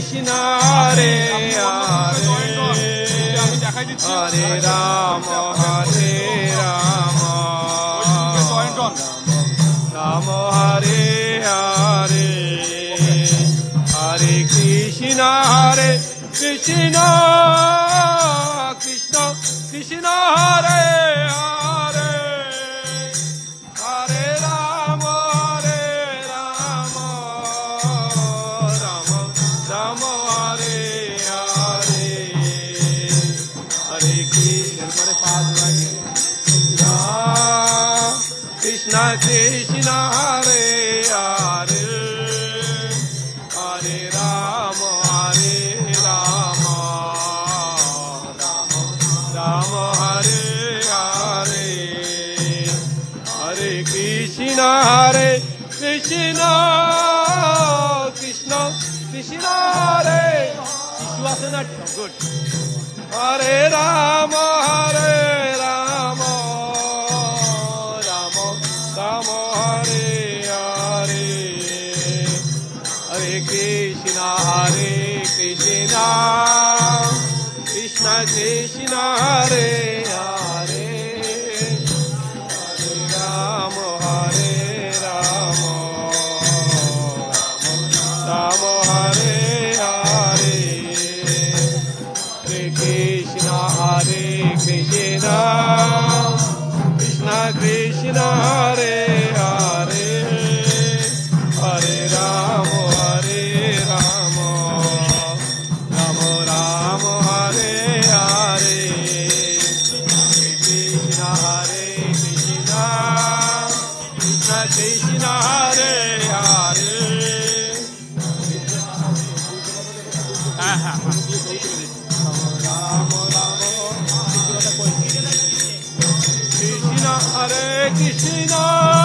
Krishna Hare Hare Hare Rama Hare Rama Rama Hare Hare Hare Krishna Hare Krishna Krishna Krishna Hare Hare Hare Rama Hare Rama Rama Rama Hare Hare Hare Krishna Krishna Krishna Hare Hare Hare Rama Hare Rama Rama Hare Hare Hare Krishna Hare Krishna Krishna Krishna Hare Vishwasana good Hare Rama Hare Rama Rama Rama Hare Hare Hare Krishna Krishna Krishna Hare Hare Hare Rama Hare Rama Rama Hare Hare Hare Krishna Krishna Krishna Hare Hare Hare Rama Hare Rama Rama Rama Hare Hare Krishna Krishna Krishna Hare Hare Krishna Hare Krishna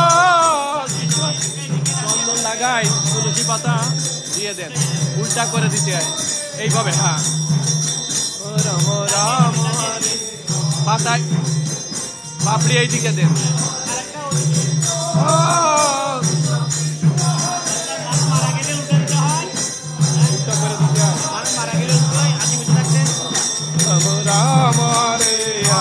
চন্দন লাগাই তুলসী পাতা দিয়ে দেন উল্টা করে দিতে হয় এইভাবে হ্যাঁ রাম রাম পাতা পাপড়ি এইদিকে দেন Ram Hare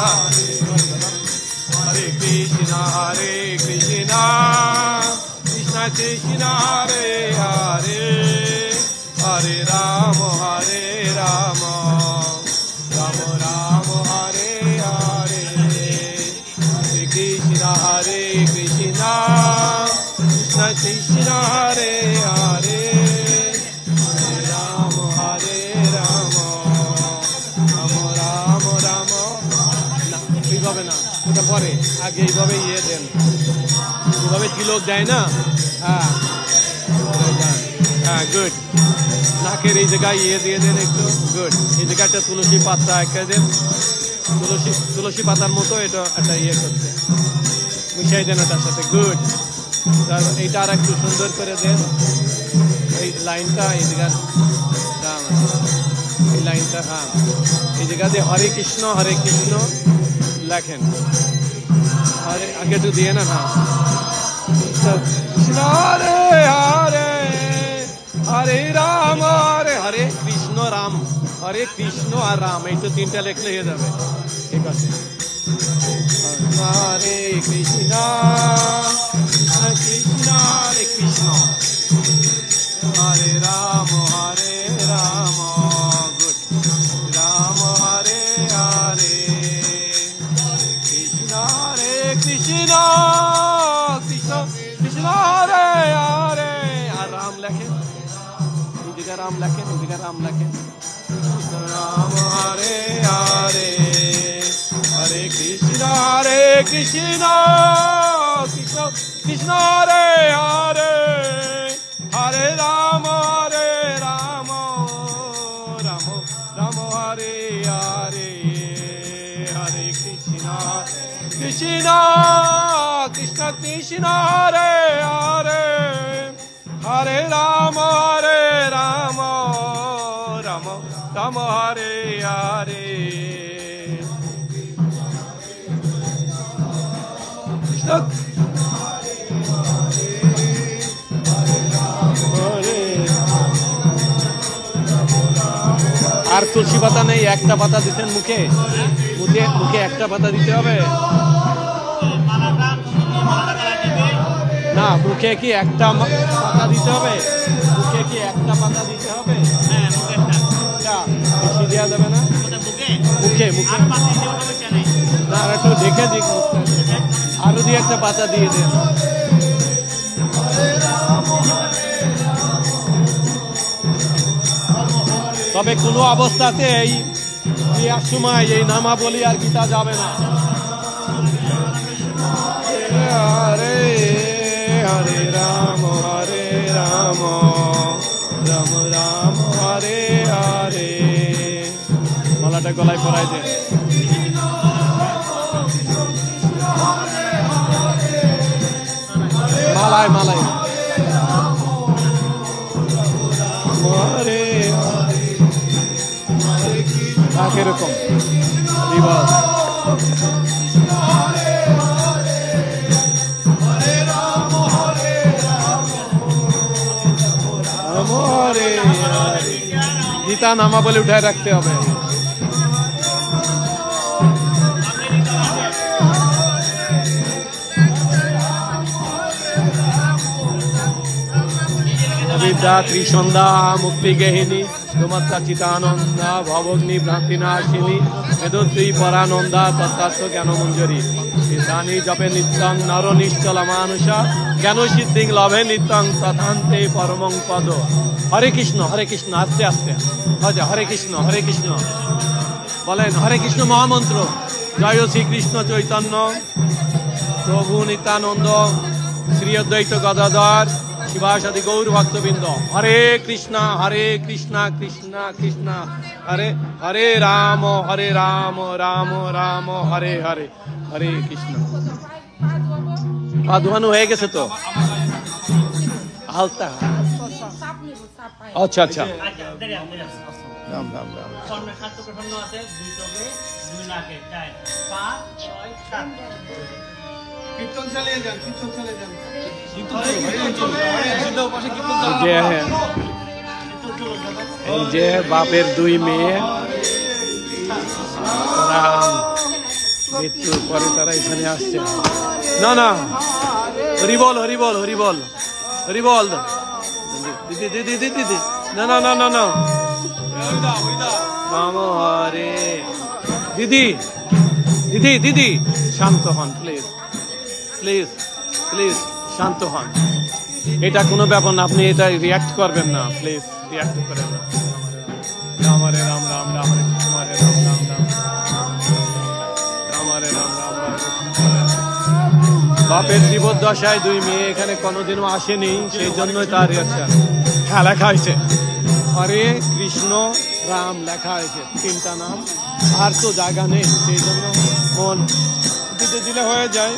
Hare Krishna Krishna Krishna Hare Hare Hare Rama Hare Rama Rama Rama Hare Hare Hare Krishna Krishna Krishna Hare Hare Hare Rama Hare Rama Rama Rama Rama না এইভাবে না ওটা পরে আগে এইভাবে ইয়ে দেন এইভাবে তিলক দেয় না হ্যাঁ হ্যাঁ গুড নাকের এই জায়গায় ইয়ে দিয়ে দেন একটু গুড এই জায়গাটা তুলসী পাতা একটা দেন তুলসী পাতার মতো এটা একটা ইয়ে করতে মিশাই দেন ওটার সাথে গুড এইটা আর একটু সুন্দর করে দেন এই লাইনটা এই জায়গা এই লাইনটা হ্যাঁ এই জায়গাতে হরে কৃষ্ণ লেখেন হরে আগে একটু দিয়ে না হ্যাঁ Hare Hare Hare Rama Hare Hare Krishna Ram Hare Krishna আর রাম এই তো তিনটা লেখলে হয়ে যাবে ঠিক আছে Hare Krishna Krishna Hare Krishna Hare Rama Hare Rama good Rama Hare Hare Krishna Krishna Krishna Hare Hare আর রাম লেখেন এদিকে রাম লেখেন ওদিকে রাম লেখেন রাম হরে হরে হরে কৃষ্ণ কৃষ্ণ কৃষ্ণ হরে হরে হরে রাম রাম রাম হরে হরে হরে কৃষ্ণ কৃষ্ণ কৃষ্ণ কৃষ্ণ হরে হরে হরে রাম রাম রাম হরে হরে কৃষ্ণ হরে তুলসী পাতা নেই, একটা পাতা দিচ্ছেন মুখে, মুখে মুখে একটা পাতা দিতে হবে না? মুখে কি একটা পাতা দিতে হবে? মুখে কি একটা পাতা দিতে হবে? বেশি দেওয়া যাবে না? মুখে মুখে না, আর একটু ঢেকে দিক মুখটা, আরো দিয়ে একটা পাতা দিয়ে দেন। তবে কোনো অবস্থাতে এই ক্রিয়ার সময় এই নামাবলী আর গীতা যাবে না। হরে হরে রাম রাম রাম হরে হরে। মালাটা গলায় পরাই দেন। মালায় মালায় হরে এরকম বিবাহ। গীতা নামাবলী উঠায় রাখতে হবে। বিদ্যা ত্রিসন্ধ্যা মুক্তি গেহিনী তোমাত্তা চিতানন্দা ভবগ্নি ভ্রান্তিনাশিনী মেধোত্রী পরানন্দা তত্ত্বার্থ জ্ঞান মঞ্জুরি দানি জপে নিত্যং নর নিশ্চল মানুষা জ্ঞান সিদ্ধিং লভে নিত্যং তথান্তে পরমং পদ। হরে কৃষ্ণ আস্তে আস্তে হরে কৃষ্ণ বলেন। হরে কৃষ্ণ মহামন্ত্র। জয় শ্রীকৃষ্ণ চৈতন্য প্রভু নিত্যানন্দ শ্রী অদ্বৈত গদাধর শিবাসাদি গৌর ভক্তবৃন্দ। হরে কৃষ্ণ কৃষ্ণ কৃষ্ণ হরে হরে রাম রাম রাম হরে হরে। হরে কৃষ্ণ। পা ধোয়ানো হয়ে গেছে তো? হালতা। আচ্ছা আচ্ছা। রাম রাম রাম। যে বাপের দুই মেয়ে মৃত্যুর পরে তারা এখানে আসছে। না না, হরিবল হরিবল হরিবল হরিবল। দিদি দিদি দিদি দিদি না না না না না নাম হরে। দিদি দিদি দিদি শান্ত হন প্লিজ প্লিজ প্লিজ, শান্ত হন। এটা কোনো ব্যাপার না, আপনি এটা রিয়াক্ট করবেন না, প্লিজ রিয়াক্ট করেন না। রাম হরে রাম রাম রাম হরে কৃষ্ণ হরে রাম রাম রাম রাম হরে রাম রাম রাম। বাপের জীবদ্দশায় দুই মেয়ে এখানে কোনোদিনও আসেনি, সেই জন্যই তার রিয়াকশন। হ্যাঁ, লেখা হয়েছে হরে কৃষ্ণ রাম লেখা হয়েছে, তিনটা নাম, আর তো জায়গা নেই, সেই জন্য মন দিতে দিলে হয়ে যায়।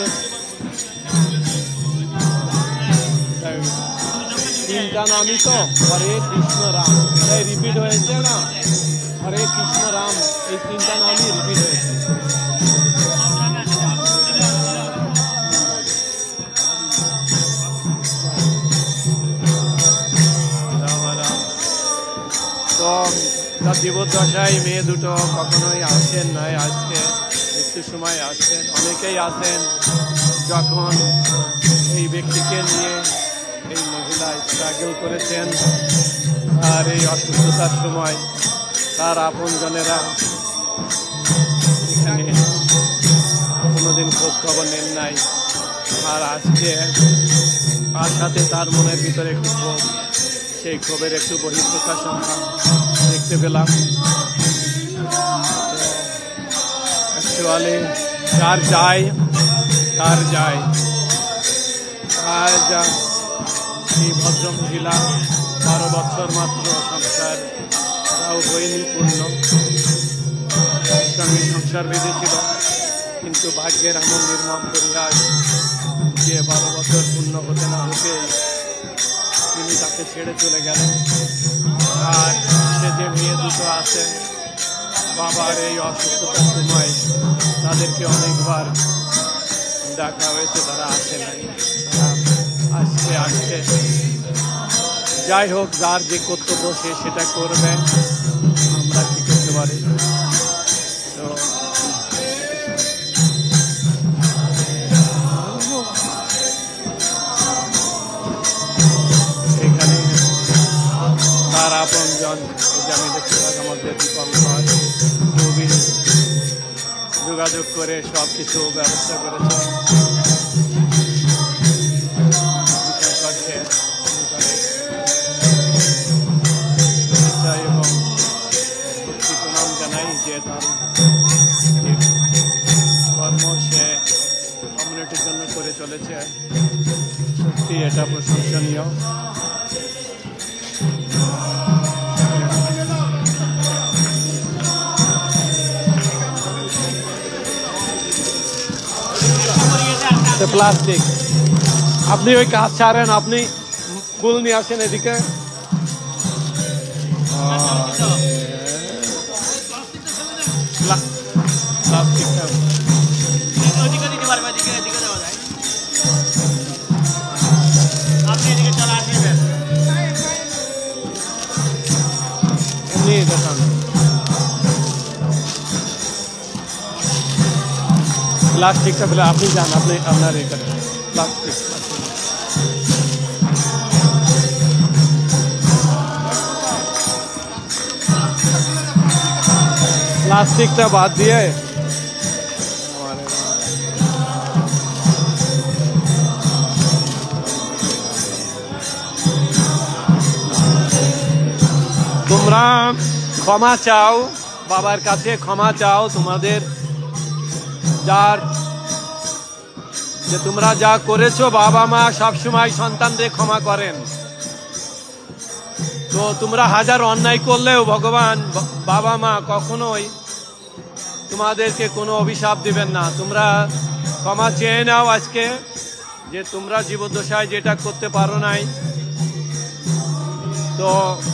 তিনটা নামই তো হরে কৃষ্ণ রাম, তাই রিপিট হয়েছে না? হরে কৃষ্ণ রাম এই তিনটা নামই রিপিট হয়েছে। তো তার জীবদ্দশায় মেয়ে দুটো কখনোই আসেন নাই, আজকে মৃত্যুর সময় আসছেন। অনেকেই আসেন যখন এই ব্যক্তিকে নিয়ে এই মহিলা স্ট্রাগল করেছেন, আর এই অসুস্থতার সময় তার আপনজনেরা এখানে কোনোদিন খোঁজ খবর নেন নাই। আর আজকে তার সাথে তার মনের ভিতরে একটু ক্ষোভ, সেই ক্ষোভের একটু বহিঃপ্রকাশ আমরা দেখতে পেলাম। অ্যাকচুয়ালি কার যায় এই ভদ্র মহিলা 12 বছর মাত্র সংসার, তাও হয়নি পূর্ণ, সঙ্গে সংসার বেঁধেছিল, কিন্তু ভাগ্যের এমন নির্মম পরিহাস যে 12 বছর পূর্ণ হতে না হতে তিনি তাকে ছেড়ে চলে গেলেন। আর সে যে মেয়ে দুটো আছে, বাবার এই অসুস্থতার সময় তাদেরকে অনেকবার ডাকা হয়েছে, তারা আসে নাই। আসছে যাই হোক, যার যে কর্তব্য সে সেটা করবেন। আমরা পারি। তো এখানে তার আপনজন, এই যে আমি দেখতে পাই আমাদের দীপঙ্কর খুবই যোগাযোগ করে সব কিছু ব্যবস্থা করেছে। এবং প্রণাম জানাই যে তার কর্ম সে কমিউনিটির জন্য করে চলেছে, সত্যি এটা প্রশংসনীয়। প্লাস্টিক আপনি ওই কাজ ছাড়েন, আপনি ফুল নিয়ে আসেন এদিকে। এমনি দেখান প্লাস্টিকটা বলে আপনি যান, আপনি আপনার এখানে প্লাস্টিক প্লাস্টিকটা বাদ দিয়ে তোমরা ক্ষমা চাও, বাবার কাছে ক্ষমা চাও তোমাদের যার যে তোমরা যা করেছো। বাবা মা সবসময় সন্তানদের ক্ষমা করেন। তো তোমরা হাজার অন্যায় করলেও ভগবান বাবা মা কখনোই তোমাদেরকে কোনো অভিশাপ দিবেন না। তোমরা ক্ষমা চেয়ে নাও আজকে, যে তোমরা জীবদ্দশায় যেটা করতে পারো নাই, তো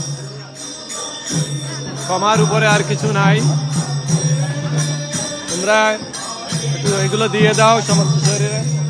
ক্ষমার উপরে আর কিছু নাই। তোমরা একটু এগুলো দিয়ে দাও সমস্ত শরীরে।